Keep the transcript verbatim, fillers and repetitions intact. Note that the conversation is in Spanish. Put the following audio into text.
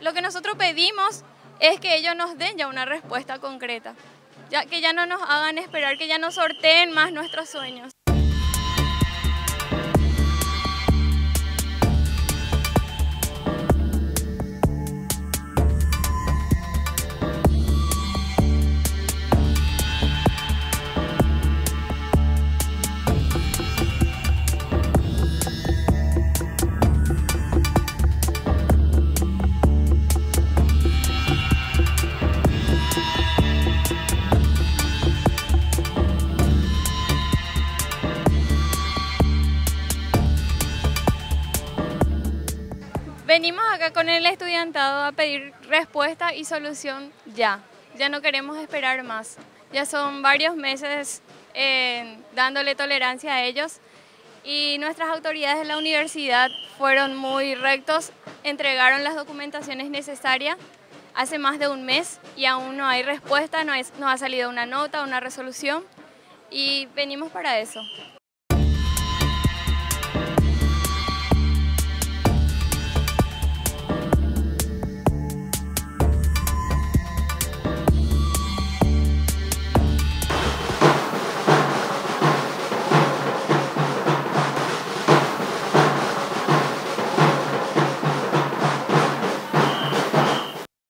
Lo que nosotros pedimos es que ellos nos den ya una respuesta concreta, ya que ya no nos hagan esperar, que ya no sorteen más nuestros sueños. Venimos acá con el estudiantado a pedir respuesta y solución ya. Ya no queremos esperar más. Ya son varios meses eh, dándole tolerancia a ellos y nuestras autoridades de la universidad fueron muy rectos, entregaron las documentaciones necesarias hace más de un mes y aún no hay respuesta, no, es, no ha salido una nota, una resolución y venimos para eso.